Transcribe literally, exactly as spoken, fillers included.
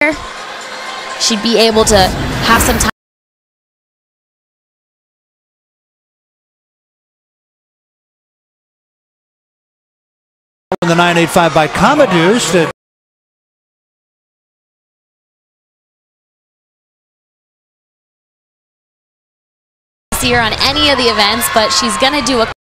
she'd be able to have some time. The nine eighty-five by Commodus. See her on any of the events, but she's gonna do a